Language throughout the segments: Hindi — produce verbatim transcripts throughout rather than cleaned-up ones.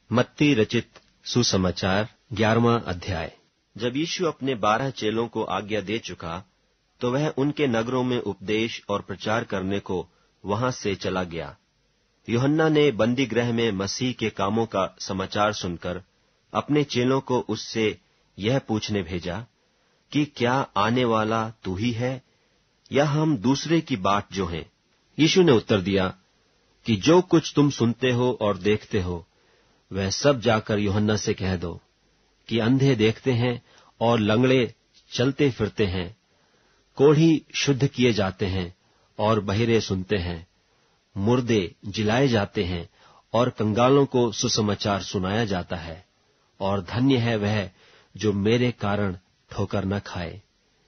मत्ती रचित सुसमाचार ग्यारहवां अध्याय। जब यीशु अपने बारह चेलों को आज्ञा दे चुका तो वह उनके नगरों में उपदेश और प्रचार करने को वहां से चला गया। यूहन्ना ने बंदी गृह में मसीह के कामों का समाचार सुनकर अपने चेलों को उससे यह पूछने भेजा कि क्या आने वाला तू ही है या हम दूसरे की बाट जो हैं? यीशु ने उत्तर दिया कि जो कुछ तुम सुनते हो और देखते हो वह सब जाकर यूहन्ना से कह दो कि अंधे देखते हैं और लंगड़े चलते फिरते हैं, कोढ़ी शुद्ध किए जाते हैं और बहिरे सुनते हैं, मुर्दे जिलाए जाते हैं और कंगालों को सुसमाचार सुनाया जाता है। और धन्य है वह जो मेरे कारण ठोकर न खाए।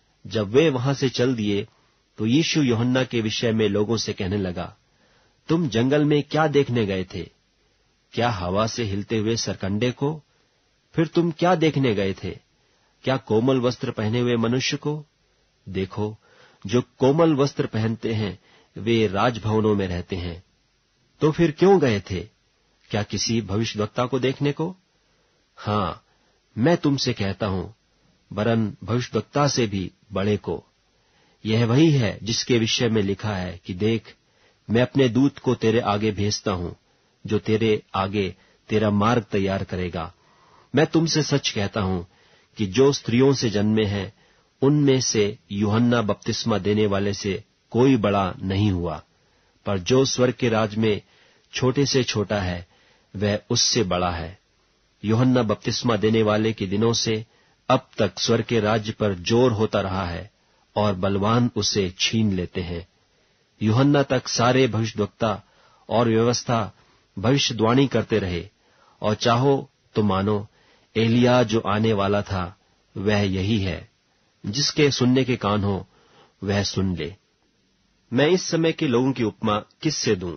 जब वे वहां से चल दिए तो यीशु यूहन्ना के विषय में लोगों से कहने लगा, तुम जंगल में क्या देखने गए थे? क्या हवा से हिलते हुए सरकंडे को? फिर तुम क्या देखने गए थे? क्या कोमल वस्त्र पहने हुए मनुष्य को? देखो, जो कोमल वस्त्र पहनते हैं वे राजभवनों में रहते हैं। तो फिर क्यों गए थे? क्या किसी भविष्यद्वक्ता को देखने को? हाँ, मैं तुमसे कहता हूं, वरन भविष्यद्वक्ता से भी बड़े को। यह वही है जिसके विषय में लिखा है कि देख, मैं अपने दूत को तेरे आगे भेजता हूं, जो तेरे आगे तेरा मार्ग तैयार करेगा। मैं तुमसे सच कहता हूं कि जो स्त्रियों से जन्मे हैं उनमें से यूहन्ना बपतिस्मा देने वाले से कोई बड़ा नहीं हुआ, पर जो स्वर्ग के राज में छोटे से छोटा है वह उससे बड़ा है। यूहन्ना बपतिस्मा देने वाले के दिनों से अब तक स्वर्ग के राज्य पर जोर होता रहा है और बलवान उसे छीन लेते हैं। यूहन्ना तक सारे भविष्यद्वक्ता और व्यवस्था भविष्यवाणी करते रहे, और चाहो तो मानो एलिया जो आने वाला था वह यही है। जिसके सुनने के कान हो वह सुन ले। मैं इस समय के लोगों की उपमा किससे दूं?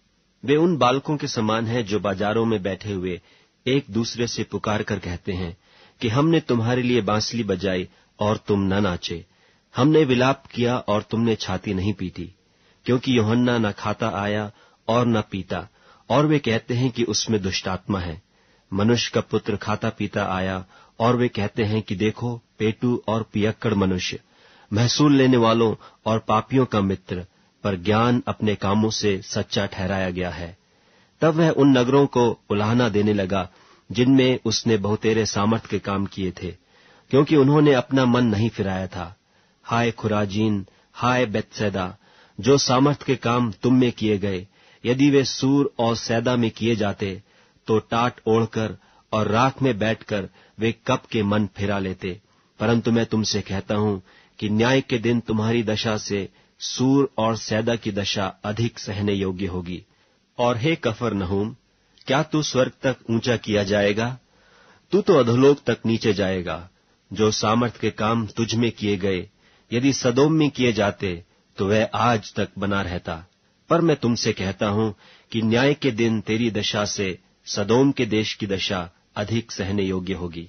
वे उन बालकों के समान हैं जो बाजारों में बैठे हुए एक दूसरे से पुकार कर कहते हैं कि हमने तुम्हारे लिए बांसुरी बजाई और तुम न नाचे, हमने विलाप किया और तुमने छाती नहीं पीटी। क्योंकि यूहन्ना न खाता आया और न पीता, और वे कहते हैं कि उसमें दुष्टात्मा है। मनुष्य का पुत्र खाता पीता आया, और वे कहते हैं कि देखो पेटू और पियक्कड़ मनुष्य, महसूल लेने वालों और पापियों का मित्र, पर ज्ञान अपने कामों से सच्चा ठहराया गया है। तब वह उन नगरों को उलाहना देने लगा जिनमें उसने बहुतेरे सामर्थ के काम किए थे, क्योंकि उन्होंने अपना मन नहीं फिराया था। हाय खुराजीन, हाय बेतसैदा, जो सामर्थ के काम तुम में किए गए, यदि वे सूर और सैदा में किए जाते तो टाट ओढ़कर और राख में बैठकर वे कब के मन फिरा लेते। परंतु मैं तुमसे कहता हूं कि न्याय के दिन तुम्हारी दशा से सूर और सैदा की दशा अधिक सहने योग्य होगी। और हे कफरनहूम, क्या तू स्वर्ग तक ऊंचा किया जाएगा? तू तो अधोलोक तक नीचे जाएगा। जो सामर्थ के काम तुझ में किए गए यदि सदोम में किए जाते तो वह आज तक बना रहता। पर मैं तुमसे कहता हूं कि न्याय के दिन तेरी दशा से सदोम के देश की दशा अधिक सहने योग्य होगी।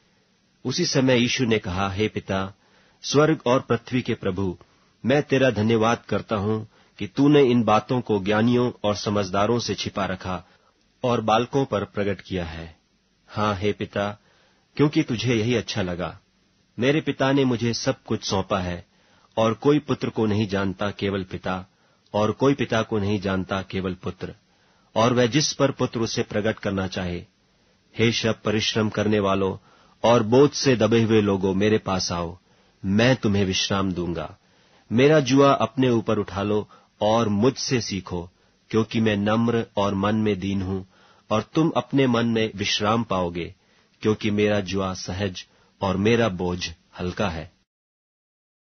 उसी समय यीशु ने कहा, हे पिता, स्वर्ग और पृथ्वी के प्रभु, मैं तेरा धन्यवाद करता हूं कि तूने इन बातों को ज्ञानियों और समझदारों से छिपा रखा और बालकों पर प्रकट किया है। हाँ हे पिता, क्योंकि तुझे यही अच्छा लगा। मेरे पिता ने मुझे सब कुछ सौंपा है, और कोई पुत्र को नहीं जानता केवल पिता, और कोई पिता को नहीं जानता केवल पुत्र, और वह जिस पर पुत्र उसे प्रकट करना चाहे। हे सब परिश्रम करने वालों और बोझ से दबे हुए लोगों, मेरे पास आओ, मैं तुम्हें विश्राम दूंगा। मेरा जुआ अपने ऊपर उठा लो और मुझसे सीखो, क्योंकि मैं नम्र और मन में दीन हूं, और तुम अपने मन में विश्राम पाओगे, क्योंकि मेरा जुआ सहज और मेरा बोझ हल्का है।